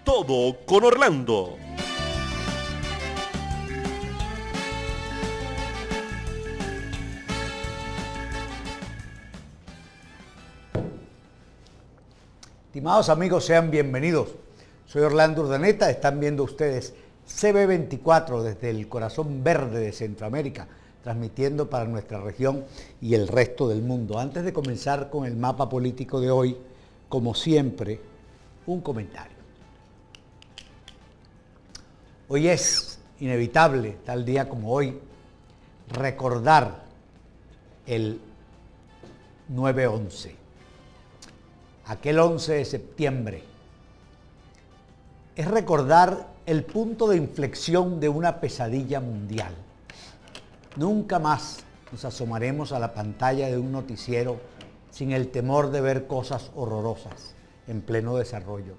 todo con Orlando. Estimados amigos, sean bienvenidos. Soy Orlando Urdaneta, están viendo ustedes CB24 desde el corazón verde de Centroamérica, transmitiendo para nuestra región y el resto del mundo. Antes de comenzar con el mapa político de hoy, como siempre, un comentario. Hoy es inevitable, tal día como hoy, recordar el 9/11. Aquel 11 de septiembre. Es recordar el punto de inflexión de una pesadilla mundial. Nunca más nos asomaremos a la pantalla de un noticiero sin el temor de ver cosas horrorosas en pleno desarrollo.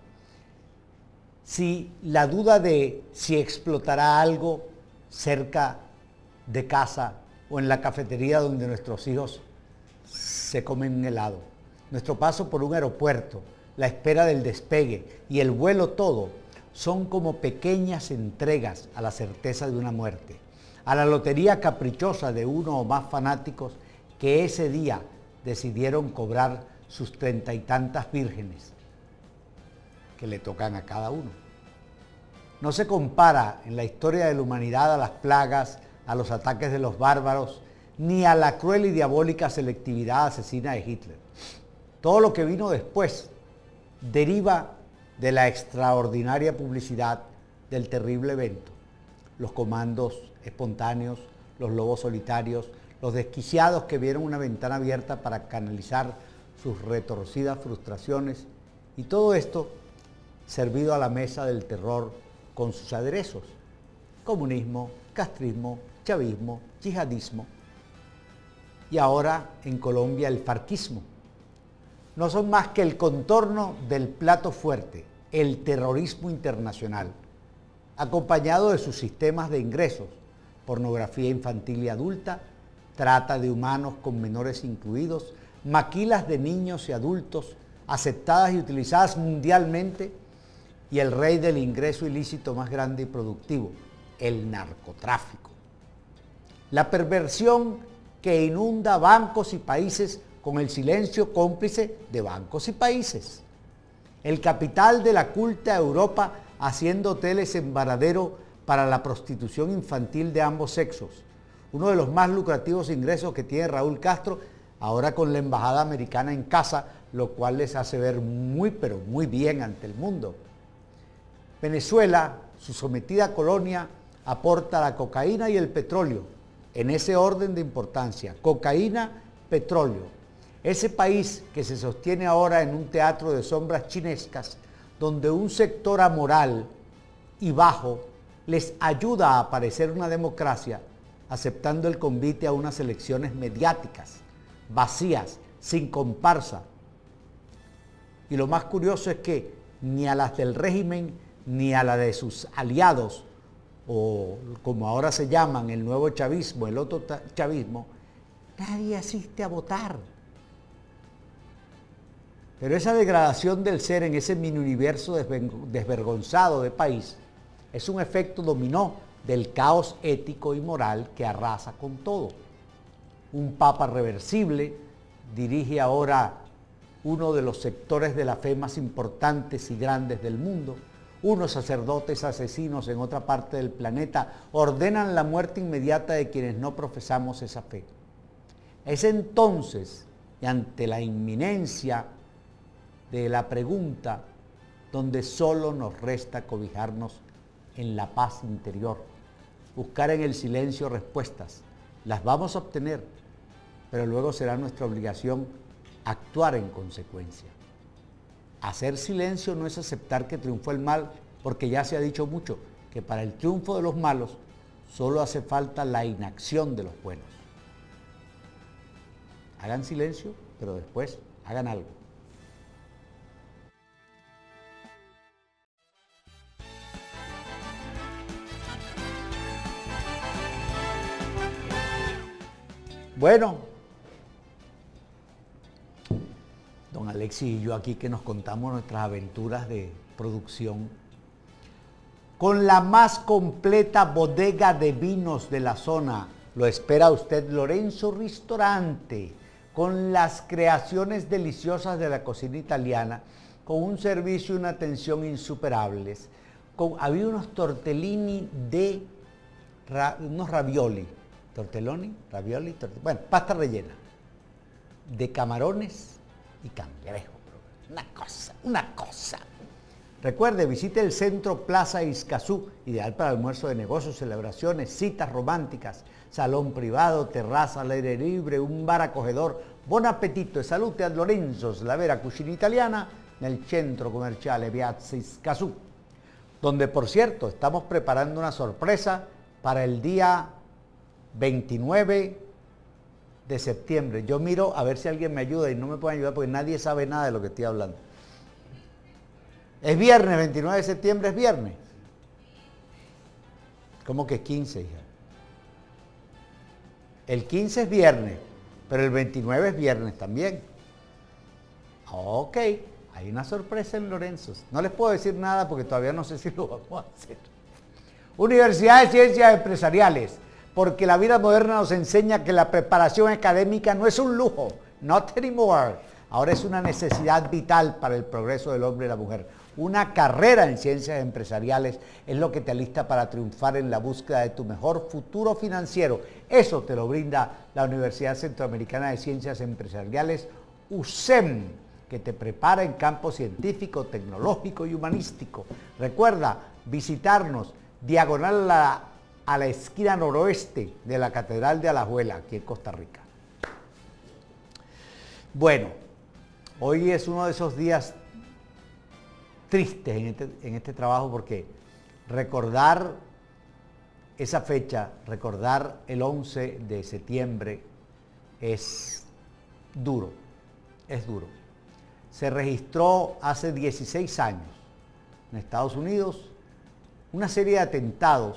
Si la duda de si explotará algo cerca de casa o en la cafetería donde nuestros hijos se comen helado. Nuestro paso por un aeropuerto, la espera del despegue y el vuelo, todo son como pequeñas entregas a la certeza de una muerte, a la lotería caprichosa de uno o más fanáticos que ese día decidieron cobrar sus 30 y tantas vírgenes que le tocan a cada uno. No se compara en la historia de la humanidad a las plagas, a los ataques de los bárbaros, ni a la cruel y diabólica selectividad asesina de Hitler. Todo lo que vino después deriva de la extraordinaria publicidad del terrible evento. Los comandos espontáneos, los lobos solitarios, los desquiciados que vieron una ventana abierta para canalizar sus retorcidas frustraciones, y todo esto servido a la mesa del terror con sus aderezos: comunismo, castrismo, chavismo, yihadismo y ahora en Colombia el farquismo. No son más que el contorno del plato fuerte, el terrorismo internacional, acompañado de sus sistemas de ingresos: pornografía infantil y adulta, trata de humanos con menores incluidos, maquilas de niños y adultos aceptadas y utilizadas mundialmente, y el rey del ingreso ilícito más grande y productivo, el narcotráfico. La perversión que inunda bancos y países con el silencio cómplice de bancos y países. El capital de la culta Europa haciendo hoteles en varadero para la prostitución infantil de ambos sexos. Uno de los más lucrativos ingresos que tiene Raúl Castro, ahora con la embajada americana en casa, lo cual les hace ver muy, pero muy bien ante el mundo. Venezuela, su sometida colonia, aporta la cocaína y el petróleo, en ese orden de importancia: cocaína, petróleo. Ese país que se sostiene ahora en un teatro de sombras chinescas, donde un sector amoral y bajo les ayuda a parecer una democracia, aceptando el convite a unas elecciones mediáticas, vacías, sin comparsa. Y lo más curioso es que ni a las del régimen ni a la de sus aliados, o como ahora se llaman, el nuevo chavismo, el otro chavismo, nadie asiste a votar. Pero esa degradación del ser en ese mini universo desvergonzado de país es un efecto dominó del caos ético y moral que arrasa con todo. Un papa reversible dirige ahora uno de los sectores de la fe más importantes y grandes del mundo. Unos sacerdotes asesinos en otra parte del planeta ordenan la muerte inmediata de quienes no profesamos esa fe. Es entonces, y ante la inminencia de la pregunta, donde solo nos resta cobijarnos en la paz interior, buscar en el silencio respuestas. Las vamos a obtener, pero luego será nuestra obligación actuar en consecuencia. Hacer silencio no es aceptar que triunfó el mal, porque ya se ha dicho mucho que para el triunfo de los malos solo hace falta la inacción de los buenos. Hagan silencio, pero después hagan algo. Bueno, don Alexis y yo aquí que nos contamos nuestras aventuras de producción con la más completa bodega de vinos de la zona. Lo espera usted Lorenzo Ristorante, con las creaciones deliciosas de la cocina italiana, con un servicio y una atención insuperables. Había unos tortellini de, unos ravioli, bueno, pasta rellena, de camarones y cangrejo. Una cosa. Recuerde, visite el centro Plaza Ixcazú, ideal para almuerzo de negocios, celebraciones, citas románticas, salón privado, terraza al aire libre, un bar acogedor. Buon appetito e salute a Lorenzo's, la vera cucina italiana, nel centro commerciale Piazza Ixcazú, donde, por cierto, estamos preparando una sorpresa para el día 29 de septiembre. Yo miro a ver si alguien me ayuda y no me puede ayudar porque nadie sabe nada de lo que estoy hablando. Es viernes, 29 de septiembre es viernes. ¿Cómo que 15, hija? El 15 es viernes, pero el 29 es viernes también. Ok, hay una sorpresa en Lorenzo's. No les puedo decir nada porque todavía no sé si lo vamos a hacer. Universidad de Ciencias Empresariales, porque la vida moderna nos enseña que la preparación académica no es un lujo, not anymore. Ahora es una necesidad vital para el progreso del hombre y la mujer. Una carrera en ciencias empresariales es lo que te alista para triunfar en la búsqueda de tu mejor futuro financiero. Eso te lo brinda la Universidad Centroamericana de Ciencias Empresariales, UCEM, que te prepara en campo científico, tecnológico y humanístico. Recuerda visitarnos, diagonal a la esquina noroeste de la Catedral de Alajuela, aquí en Costa Rica. Bueno, hoy es uno de esos días tristes en este trabajo porque recordar esa fecha, recordar el 11 de septiembre es duro, es duro. Se registró hace 16 años en Estados Unidos una serie de atentados,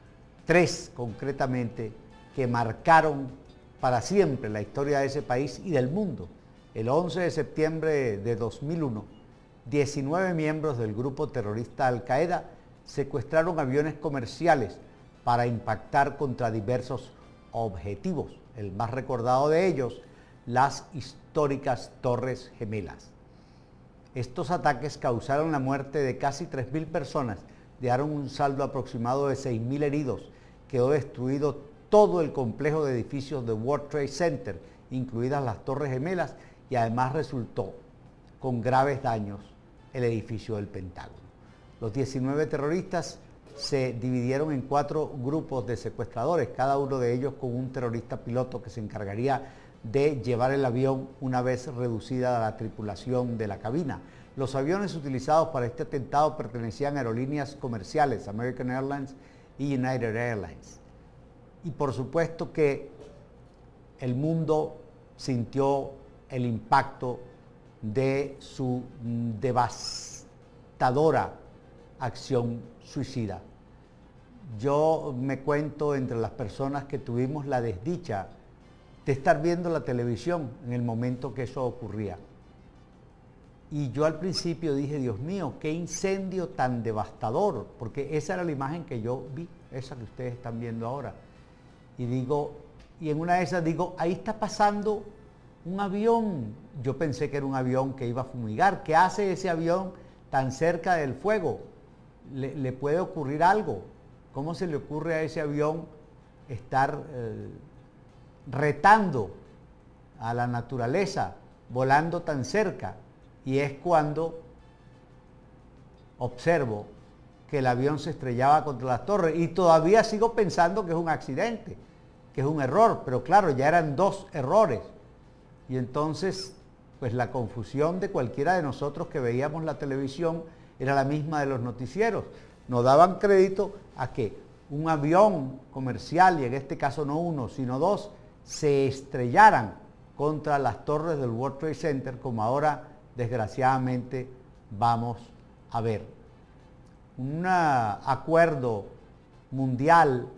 3 concretamente, que marcaron para siempre la historia de ese país y del mundo. El 11 de septiembre de 2001, 19 miembros del grupo terrorista Al-Qaeda secuestraron aviones comerciales para impactar contra diversos objetivos. El más recordado de ellos, las históricas Torres Gemelas. Estos ataques causaron la muerte de casi 3.000 personas, dejaron un saldo aproximado de 6.000 heridos, quedó destruido todo el complejo de edificios de World Trade Center, incluidas las Torres Gemelas, y además resultó con graves daños el edificio del Pentágono. Los 19 terroristas se dividieron en 4 grupos de secuestradores, cada uno de ellos con un terrorista piloto que se encargaría de llevar el avión una vez reducida la tripulación de la cabina. Los aviones utilizados para este atentado pertenecían a aerolíneas comerciales, American Airlines y United Airlines. Y por supuesto que el mundo sintió el impacto de su devastadora acción suicida. Yo me cuento entre las personas que tuvimos la desdicha de estar viendo la televisión en el momento que eso ocurría. Y yo al principio dije, Dios mío, qué incendio tan devastador, porque esa era la imagen que yo vi, esa que ustedes están viendo ahora. Y digo, y en una de esas digo, ahí está pasando un avión. Yo pensé que era un avión que iba a fumigar. ¿Qué hace ese avión tan cerca del fuego? ¿Le puede ocurrir algo? ¿Cómo se le ocurre a ese avión estar retando a la naturaleza, volando tan cerca? Y es cuando observo que el avión se estrellaba contra las torres y todavía sigo pensando que es un accidente, que es un error, pero claro, ya eran 2 errores. Y entonces, pues la confusión de cualquiera de nosotros que veíamos la televisión era la misma de los noticieros. Nos daban crédito a que un avión comercial, y en este caso no uno, sino 2, se estrellaran contra las torres del World Trade Center, como ahora desgraciadamente vamos a ver. Un acuerdo mundial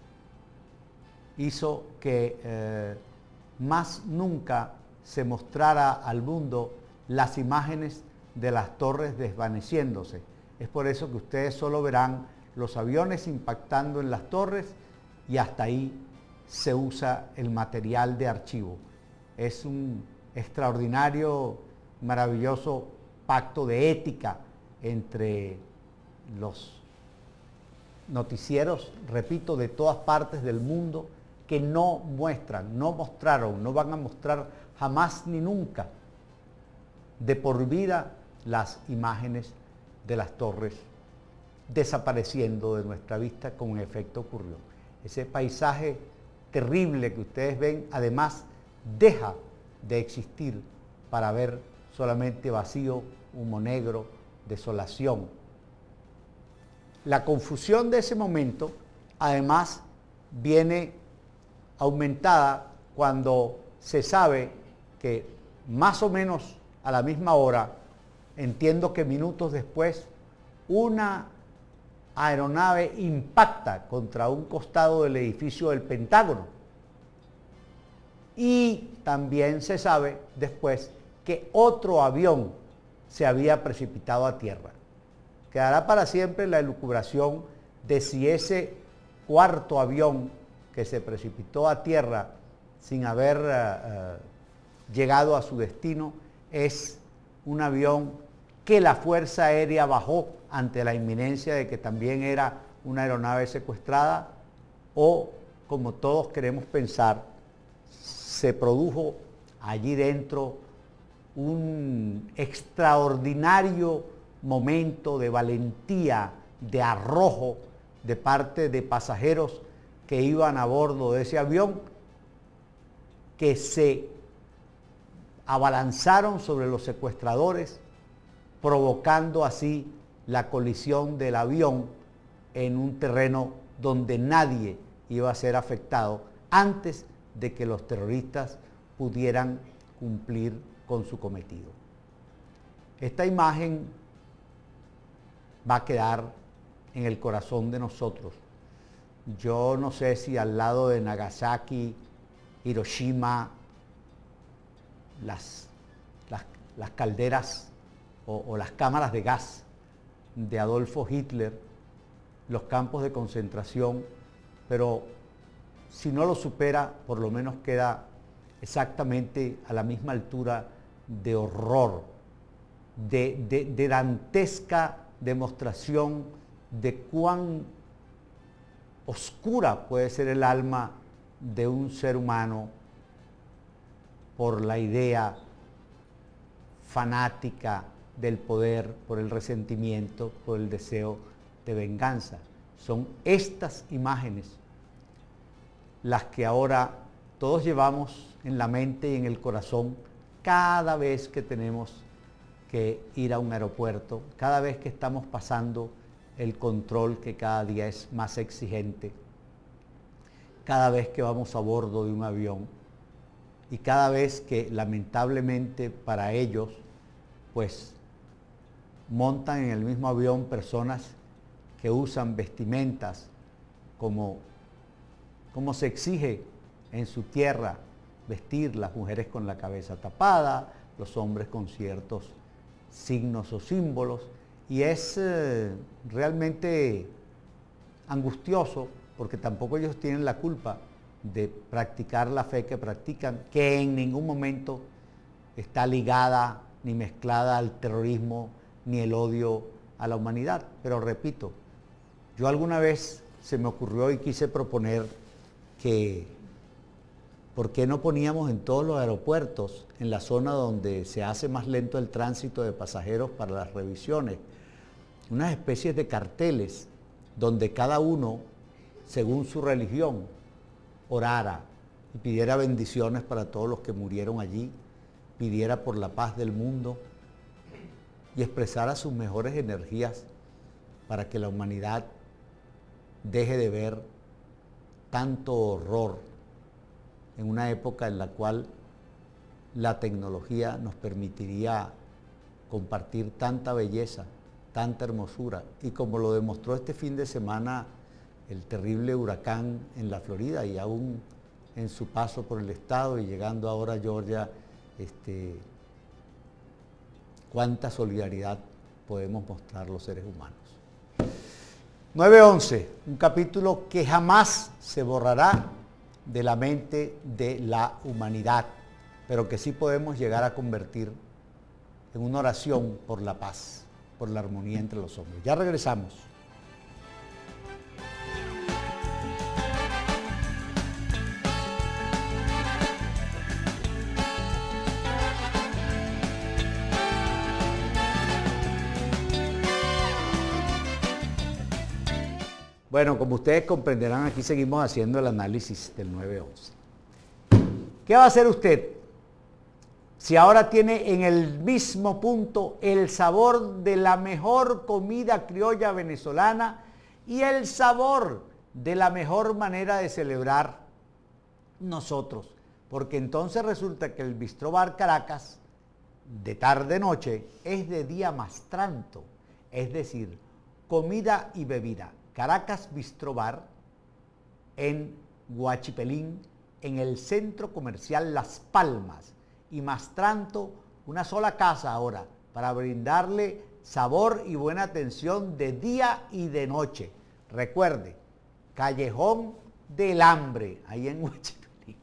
hizo que más nunca se mostrara al mundo las imágenes de las torres desvaneciéndose. Es por eso que ustedes solo verán los aviones impactando en las torres y hasta ahí se usa el material de archivo. Es un extraordinario, maravilloso pacto de ética entre los noticieros, repito, de todas partes del mundo, que no muestran, no mostraron, no van a mostrar jamás ni nunca de por vida las imágenes de las torres desapareciendo de nuestra vista como en efecto ocurrió. Ese paisaje terrible que ustedes ven, además, deja de existir para ver solamente vacío, humo negro, desolación. La confusión de ese momento, además, viene aumentada cuando se sabe que más o menos a la misma hora, entiendo que minutos después, una aeronave impacta contra un costado del edificio del Pentágono. Y también se sabe después que otro avión se había precipitado a tierra. Quedará para siempre la elucubración de si ese cuarto avión que se precipitó a tierra sin haber llegado a su destino es un avión que la Fuerza Aérea bajó ante la inminencia de que también era una aeronave secuestrada, o, como todos queremos pensar, se produjo allí dentro un extraordinario momento de valentía, de arrojo de parte de pasajeros que iban a bordo de ese avión, que se abalanzaron sobre los secuestradores, provocando así la colisión del avión en un terreno donde nadie iba a ser afectado antes de que los terroristas pudieran cumplir con su cometido. Esta imagen va a quedar en el corazón de nosotros. Yo no sé si al lado de Nagasaki, Hiroshima, las calderas o las cámaras de gas de Adolfo Hitler, los campos de concentración, pero si no lo supera, por lo menos queda exactamente a la misma altura de horror, de dantesca demostración de cuán oscura puede ser el alma de un ser humano por la idea fanática del poder, por el resentimiento, por el deseo de venganza. Son estas imágenes las que ahora todos llevamos en la mente y en el corazón cada vez que tenemos que ir a un aeropuerto, cada vez que estamos pasando el control que cada día es más exigente, cada vez que vamos a bordo de un avión y cada vez que lamentablemente para ellos pues montan en el mismo avión personas que usan vestimentas como se exige en su tierra vestir, las mujeres con la cabeza tapada, los hombres con ciertos signos o símbolos, y es realmente angustioso porque tampoco ellos tienen la culpa de practicar la fe que practican, que en ningún momento está ligada ni mezclada al terrorismo ni el odio a la humanidad. Pero repito, yo alguna vez se me ocurrió y quise proponer que ¿por qué no poníamos en todos los aeropuertos, en la zona donde se hace más lento el tránsito de pasajeros para las revisiones, unas especies de carteles donde cada uno, según su religión, orara y pidiera bendiciones para todos los que murieron allí, pidiera por la paz del mundo y expresara sus mejores energías para que la humanidad deje de ver tanto horror en una época en la cual la tecnología nos permitiría compartir tanta belleza, tanta hermosura, y como lo demostró este fin de semana el terrible huracán en la Florida y aún en su paso por el estado y llegando ahora a Georgia, cuánta solidaridad podemos mostrar los seres humanos. 9:11, un capítulo que jamás se borrará de la mente de la humanidad, pero que sí podemos llegar a convertir en una oración por la paz, por la armonía entre los hombres. Ya regresamos. Bueno, como ustedes comprenderán, aquí seguimos haciendo el análisis del 9:11. ¿Qué va a hacer usted si ahora tiene en el mismo punto el sabor de la mejor comida criolla venezolana y el sabor de la mejor manera de celebrar nosotros? Porque entonces resulta que el Bistró Bar Caracas, de tarde-noche, es de día mastranto, es decir, comida y bebida. Caracas Bistró Bar, en Huachipelín, en el centro comercial Las Palmas, y Mastranto, una sola casa ahora, para brindarle sabor y buena atención de día y de noche. Recuerde, Callejón del Hambre, ahí en Huachipelín.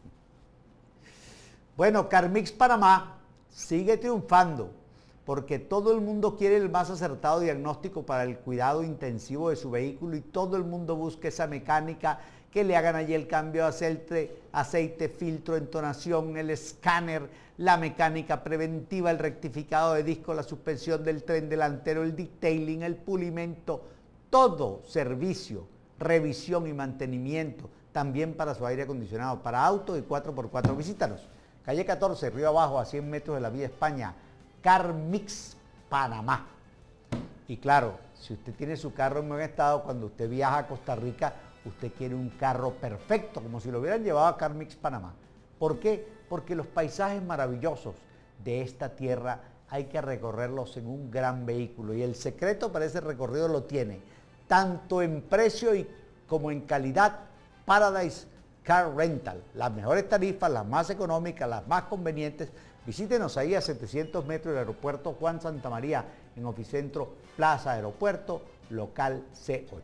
Bueno, Carmix Panamá sigue triunfando, porque todo el mundo quiere el más acertado diagnóstico para el cuidado intensivo de su vehículo y todo el mundo busca esa mecánica que le hagan allí el cambio de aceite, filtro, entonación, el escáner, la mecánica preventiva, el rectificado de disco, la suspensión del tren delantero, el detailing, el pulimento, todo servicio, revisión y mantenimiento, también para su aire acondicionado, para autos y 4x4. Visítanos, calle 14, Río Abajo, a 100 metros de la Vía España, Carmix Panamá. Y claro, si usted tiene su carro en buen estado, cuando usted viaja a Costa Rica, usted quiere un carro perfecto, como si lo hubieran llevado a Carmix Panamá. ¿Por qué? Porque los paisajes maravillosos de esta tierra hay que recorrerlos en un gran vehículo, y el secreto para ese recorrido lo tiene, tanto en precio como en calidad, Paradise Car Rental. Las mejores tarifas, las más económicas, las más convenientes. Visítenos ahí a 700 metros del aeropuerto Juan Santamaría, en Oficentro Plaza Aeropuerto, local C8.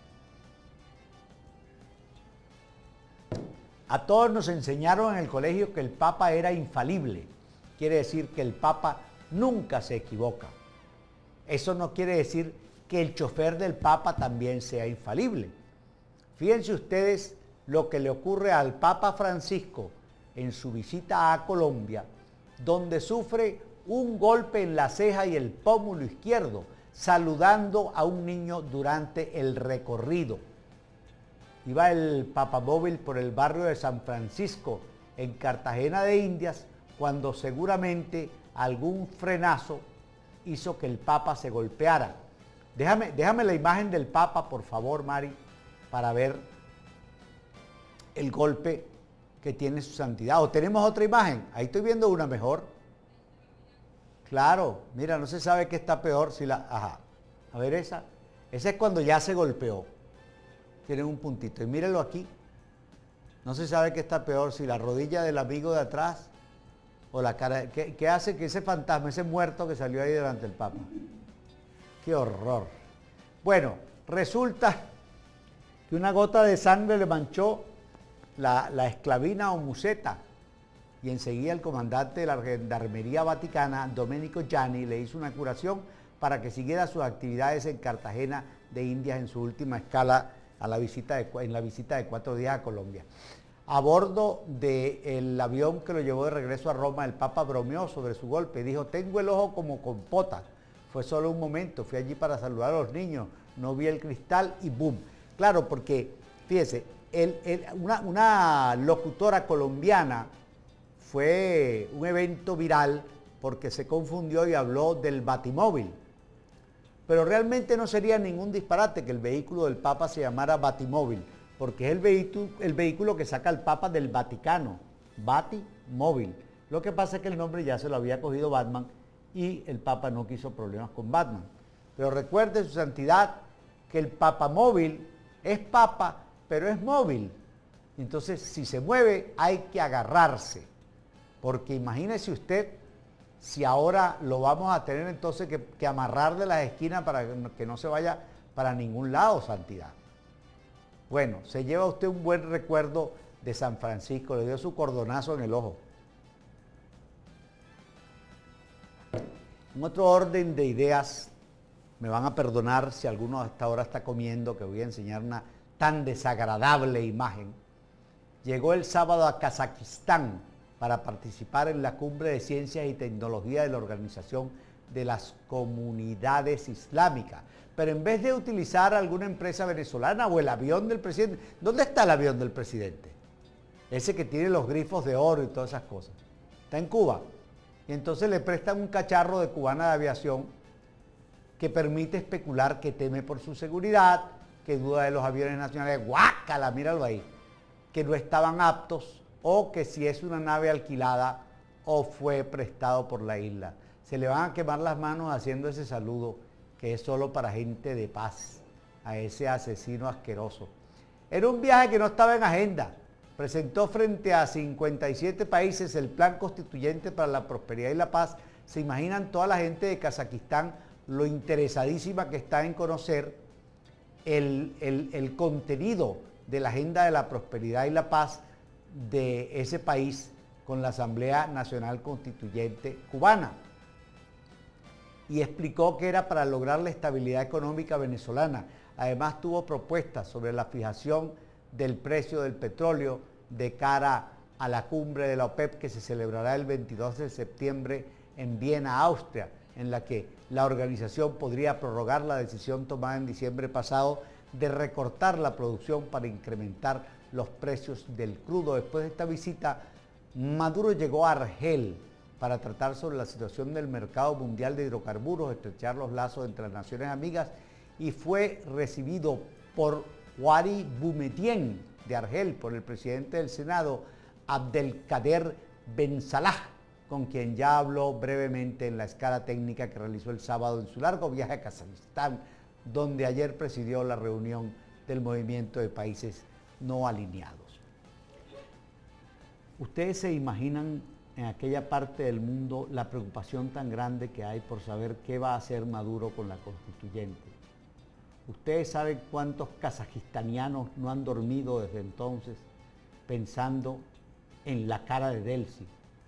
A todos nos enseñaron en el colegio que el Papa era infalible. Quiere decir que el Papa nunca se equivoca. Eso no quiere decir que el chofer del Papa también sea infalible. Fíjense ustedes lo que le ocurre al Papa Francisco en su visita a Colombia, donde sufre un golpe en la ceja y el pómulo izquierdo, saludando a un niño durante el recorrido. Iba el papamóvil por el barrio de San Francisco, en Cartagena de Indias, cuando seguramente algún frenazo hizo que el Papa se golpeara. Déjame la imagen del Papa, por favor, Mari, para ver el golpe que tiene su santidad. ¿O tenemos otra imagen? Ahí estoy viendo una mejor. Claro, mira, no se sabe qué está peor si la... Ajá, a ver esa. Esa es cuando ya se golpeó. Tiene un puntito. Y mírenlo aquí. No se sabe qué está peor, si la rodilla del amigo de atrás o la cara. ¿Qué hace que ese fantasma, ese muerto que salió ahí delante del Papa? ¡Qué horror! Bueno, resulta que una gota de sangre le manchó la esclavina o museta, y enseguida el comandante de la Gendarmería Vaticana, Domenico Gianni, le hizo una curación para que siguiera sus actividades en Cartagena de Indias en su última escala en la visita de 4 días a Colombia. A bordo del avión que lo llevó de regreso a Roma, el Papa bromeó sobre su golpe y dijo: tengo el ojo como compota, fue solo un momento, fui allí para saludar a los niños, no vi el cristal y ¡boom! Claro, porque, fíjese, una locutora colombiana, fue un evento viral porque se confundió y habló del Batimóvil. Pero realmente no sería ningún disparate que el vehículo del Papa se llamara Batimóvil, porque es el vehículo que saca al Papa del Vaticano, Batimóvil. Lo que pasa es que el nombre ya se lo había cogido Batman y el Papa no quiso problemas con Batman. Pero recuerde, su santidad, que el Papamóvil es Papa, pero es móvil. Entonces, si se mueve, hay que agarrarse. Porque imagínese usted si ahora lo vamos a tener entonces que amarrar de las esquinas para que no se vaya para ningún lado, santidad. Bueno, se lleva usted un buen recuerdo de San Francisco, le dio su cordonazo en el ojo. En otro orden de ideas, me van a perdonar si alguno hasta ahora está comiendo, que voy a enseñar una tan desagradable imagen. Llegó el sábado a Kazajistán para participar en la Cumbre de Ciencias y Tecnología de la Organización de las Comunidades Islámicas. Pero en vez de utilizar alguna empresa venezolana o el avión del presidente, ¿dónde está el avión del presidente? Ese que tiene los grifos de oro y todas esas cosas. Está en Cuba. Y entonces le prestan un cacharro de Cubana de Aviación que permite especular que teme por su seguridad, que duda de los aviones nacionales, guácala, míralo ahí, que no estaban aptos o que si es una nave alquilada o fue prestado por la isla. Se le van a quemar las manos haciendo ese saludo que es solo para gente de paz, a ese asesino asqueroso. Era un viaje que no estaba en agenda. Presentó frente a 57 países el Plan Constituyente para la Prosperidad y la Paz. ¿Se imaginan toda la gente de Kazajistán lo interesadísima que está en conocer el contenido de la Agenda de la Prosperidad y la Paz de ese país con la Asamblea Nacional Constituyente cubana? Y explicó que era para lograr la estabilidad económica venezolana. Además tuvo propuestas sobre la fijación del precio del petróleo de cara a la cumbre de la OPEP que se celebrará el 22 de septiembre en Viena, Austria, en la que la organización podría prorrogar la decisión tomada en diciembre pasado de recortar la producción para incrementar los precios del crudo. Después de esta visita, Maduro llegó a Argel para tratar sobre la situación del mercado mundial de hidrocarburos, estrechar los lazos entre las naciones amigas, y fue recibido por Houari Boumediene de Argel, por el presidente del Senado, Abdelkader Ben Salah, con quien ya habló brevemente en la escala técnica que realizó el sábado en su largo viaje a Kazajistán, donde ayer presidió la reunión del Movimiento de Países No Alineados. ¿Ustedes se imaginan en aquella parte del mundo la preocupación tan grande que hay por saber qué va a hacer Maduro con la constituyente? Ustedes saben cuántos kazajistanianos no han dormido desde entonces pensando en la cara de Delcy.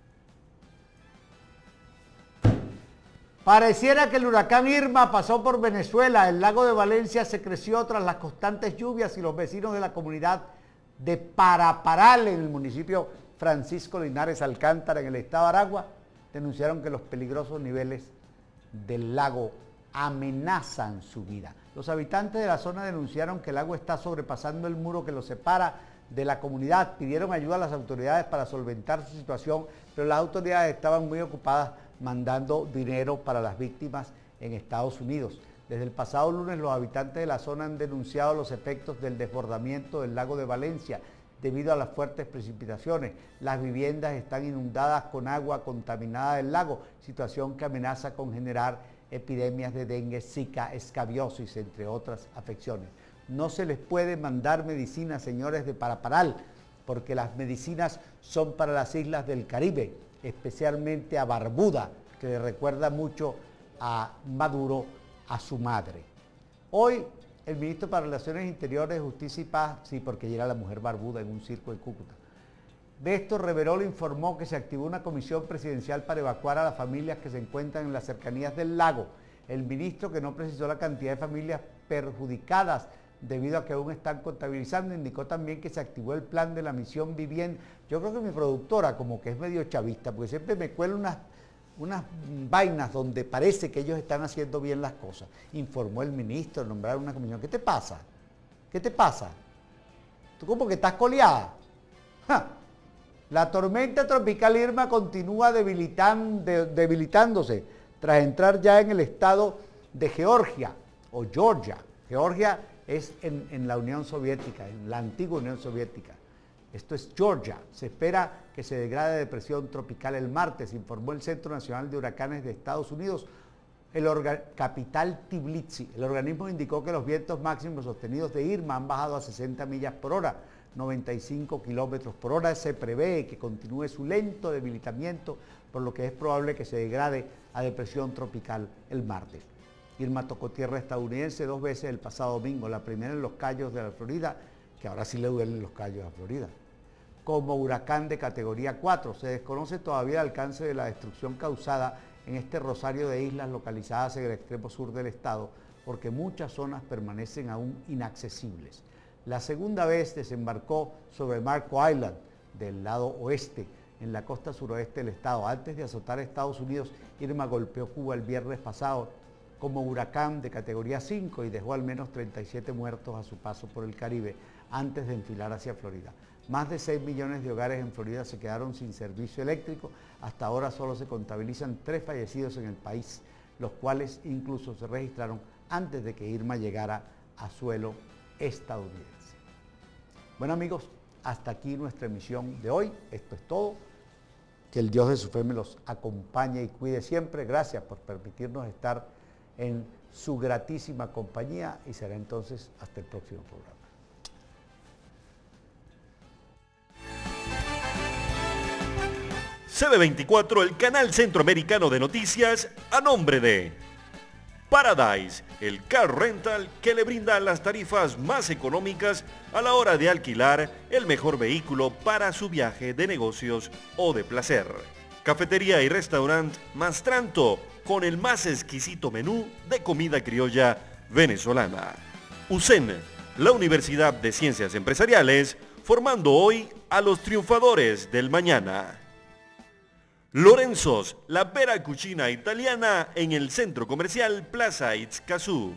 Pareciera que el huracán Irma pasó por Venezuela. El lago de Valencia se creció tras las constantes lluvias y los vecinos de la comunidad de Paraparal, en el municipio Francisco Linares Alcántara, en el estado de Aragua, denunciaron que los peligrosos niveles del lago amenazan su vida. Los habitantes de la zona denunciaron que el agua está sobrepasando el muro que los separa de la comunidad. Pidieron ayuda a las autoridades para solventar su situación, pero las autoridades estaban muy ocupadas mandando dinero para las víctimas en Estados Unidos. Desde el pasado lunes, los habitantes de la zona han denunciado los efectos del desbordamiento del lago de Valencia debido a las fuertes precipitaciones. Las viviendas están inundadas con agua contaminada del lago, situación que amenaza con generar epidemias de dengue, zika, escabiosis, entre otras afecciones. No se les puede mandar medicinas, señores de Paraparal, porque las medicinas son para las islas del Caribe, especialmente a Barbuda, que le recuerda mucho a Maduro, a su madre. Hoy, el ministro para Relaciones Interiores, Justicia y Paz, sí, porque llega la mujer barbuda en un circo en Cúcuta. De esto, Reverol informó que se activó una comisión presidencial para evacuar a las familias que se encuentran en las cercanías del lago. El ministro, que no precisó la cantidad de familias perjudicadas debido a que aún están contabilizando, indicó también que se activó el plan de la misión Vivienda. Yo creo que mi productora como que es medio chavista, porque siempre me cuela unas vainas donde parece que ellos están haciendo bien las cosas. Informó el ministro, nombraron una comisión. ¿Qué te pasa? ¿Qué te pasa? ¿Tú como que estás coleada? ¡Ja! La tormenta tropical Irma continúa debilitándose tras entrar ya en el estado de Georgia o Georgia. Georgia es en la Unión Soviética, en la antigua Unión Soviética. Esto es Georgia. Se espera que se degrade de depresión tropical el martes, informó el Centro Nacional de Huracanes de Estados Unidos, capital Tbilisi. El organismo indicó que los vientos máximos sostenidos de Irma han bajado a 60 millas por hora, 95 kilómetros por hora. Se prevé que continúe su lento debilitamiento, por lo que es probable que se degrade a depresión tropical el martes. Irma tocó tierra estadounidense 2 veces el pasado domingo, la primera en Los Cayos de la Florida, que ahora sí le duelen Los Cayos a Florida, como huracán de categoría 4. Se desconoce todavía el alcance de la destrucción causada en este rosario de islas localizadas en el extremo sur del estado, porque muchas zonas permanecen aún inaccesibles. La segunda vez desembarcó sobre Marco Island, del lado oeste, en la costa suroeste del estado. Antes de azotar a Estados Unidos, Irma golpeó Cuba el viernes pasado como huracán de categoría 5 y dejó al menos 37 muertos a su paso por el Caribe antes de enfilar hacia Florida. Más de 6 millones de hogares en Florida se quedaron sin servicio eléctrico. Hasta ahora solo se contabilizan 3 fallecidos en el país, los cuales incluso se registraron antes de que Irma llegara a suelo estadounidense. Bueno amigos, hasta aquí nuestra emisión de hoy. Esto es todo. Que el Dios de su fe me los acompañe y cuide siempre. Gracias por permitirnos estar en su gratísima compañía y será entonces hasta el próximo programa. CB24, el canal centroamericano de noticias, a nombre de Paradise, el car rental que le brinda las tarifas más económicas a la hora de alquilar el mejor vehículo para su viaje de negocios o de placer. Cafetería y restaurante Mastranto, con el más exquisito menú de comida criolla venezolana. UCEN, la Universidad de Ciencias Empresariales, formando hoy a los triunfadores del mañana. Lorenzos, la vera cucina italiana en el centro comercial Plaza Itzcazú.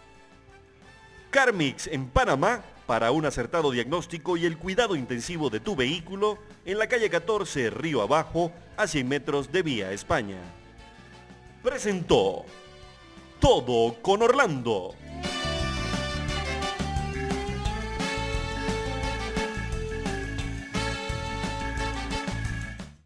Carmix en Panamá, para un acertado diagnóstico y el cuidado intensivo de tu vehículo, en la calle 14, Río Abajo, a 100 metros de Vía España. Presentó Todo con Orlando.